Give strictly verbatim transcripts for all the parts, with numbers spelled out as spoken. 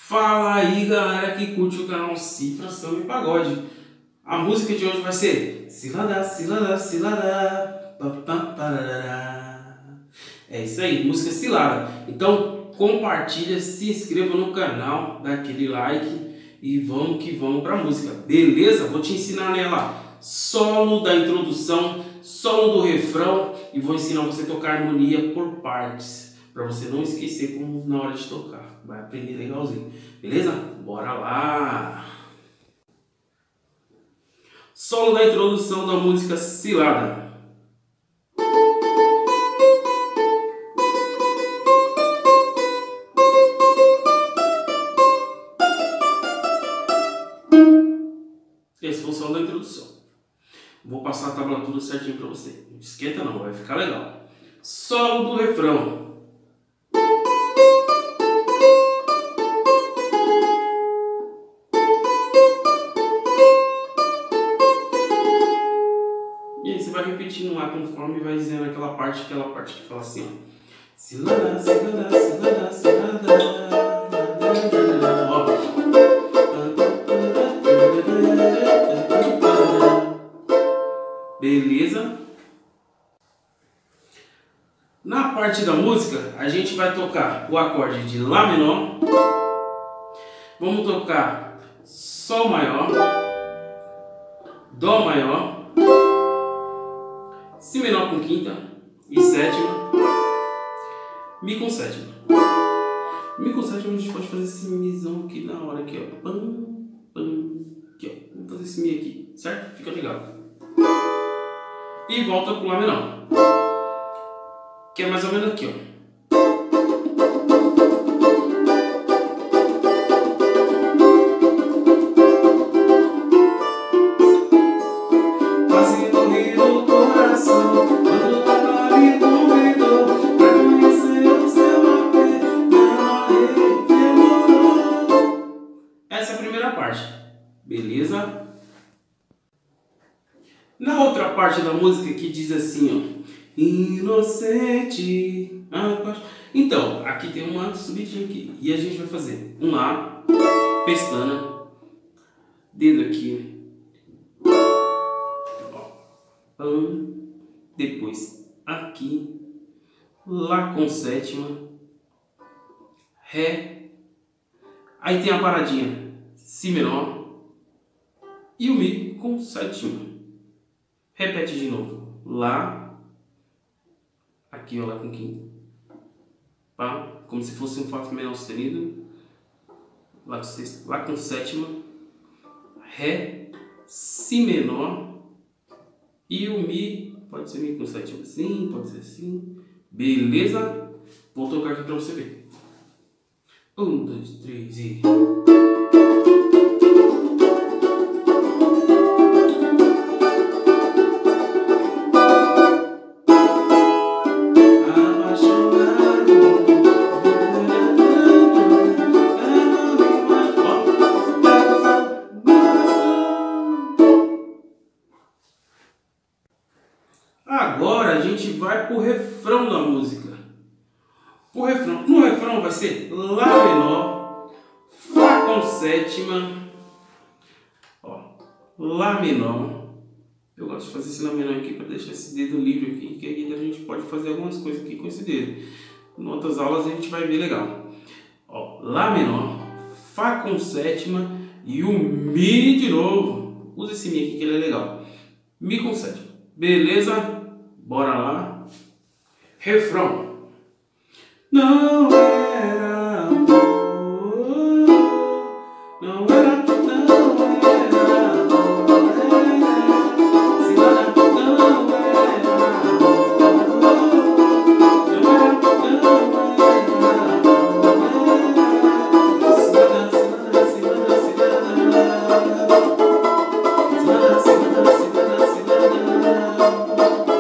Fala aí, galera que curte o canal Cifra Samba e Pagode. A música de hoje vai ser Cilada, Cilada, Cilada. É isso aí, música cilada. Então compartilha, se inscreva no canal, dá aquele like e vamos que vamos pra música, beleza? Vou te ensinar nela solo da introdução, solo do refrão e vou ensinar você a tocar harmonia por partes, para você não esquecer como na hora de tocar. Vai aprender legalzinho, beleza? Bora lá! Solo da introdução da música Cilada. Esse foi o solo da introdução. Vou passar a tablatura certinho para você. Não esquenta não, vai ficar legal. Solo do refrão. E aí você vai repetindo lá conforme vai dizendo aquela parte, aquela parte que fala assim, ó. Cilada, cilada, cilada, cilada. Ó. Beleza? Na parte da música, a gente vai tocar o acorde de Lá menor. Vamos tocar Sol maior, Dó maior, Si menor com quinta e sétima, Mi com sétima. Mi com sétima a gente pode fazer esse Mizão aqui na hora, aqui ó. Pam, pam, aqui ó. Vamos fazer esse Mi aqui, certo? Fica legal. E volta pro Lá menor, que é mais ou menos aqui, ó. Quase morri no coração quando tava ali convidou pra conhecer o seu apelo, demorou. Essa é a primeira parte, beleza? Na outra parte da música que diz assim, ó, inocente. Então, aqui tem uma subidinha aqui e a gente vai fazer um Lá, pestana, dedo aqui, ó, depois aqui, Lá com sétima, Ré, aí tem a paradinha Si menor e o Mi com sétima. Repete de novo. Lá. Aqui, ó, Lá com quinta. Pá. Como se fosse um Fá menor sustenido. Lá com sexta. Lá com sétima. Ré. Si menor. E o Mi. Pode ser Mi com sétima assim. Pode ser assim. Beleza? Vou tocar aqui pra você ver. Um, dois, três e... Agora a gente vai pro refrão da música. O refrão, no refrão vai ser Lá menor, Fá com sétima, ó, Lá menor. Eu gosto de fazer esse Lá menor aqui para deixar esse dedo livre aqui, que aí a gente pode fazer algumas coisas aqui com esse dedo. Em outras aulas a gente vai ver legal. Ó, Lá menor, Fá com sétima e o Mi de novo. Usa esse Mi aqui que ele é legal. Mi com sétima. Beleza? Bora lá. Refrão. Não era amor, não era, não era amor, cilada, não era amor, não era, não era amor, cilada, cilada, cilada, cilada, cilada, cilada, cilada, cilada.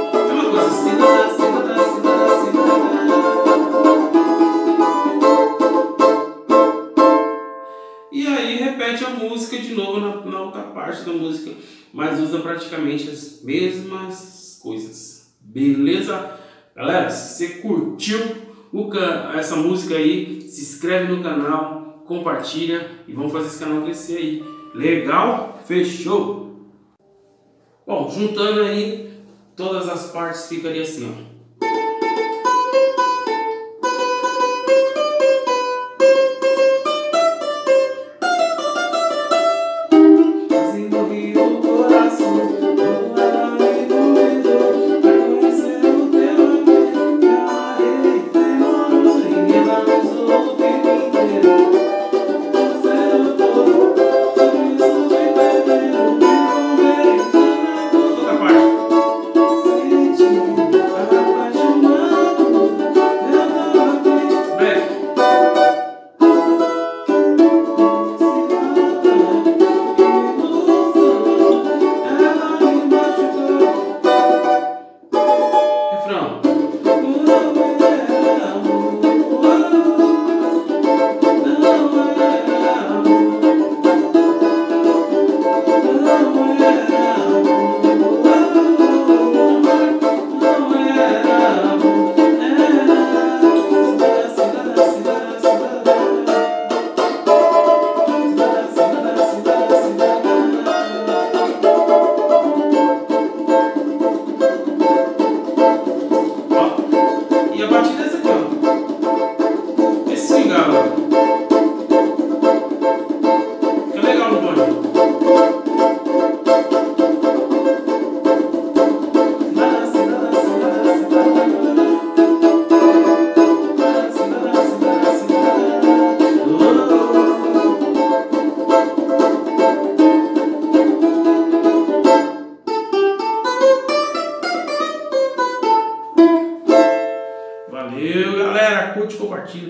Repete a música de novo na, na outra parte da música, mas usa praticamente as mesmas coisas, beleza? Galera, se você curtiu o, essa música aí, se inscreve no canal, compartilha e vamos fazer esse canal crescer aí. Legal? Fechou? Bom, juntando aí todas as partes ficaria assim, ó. Valeu, galera. Curte, compartilha.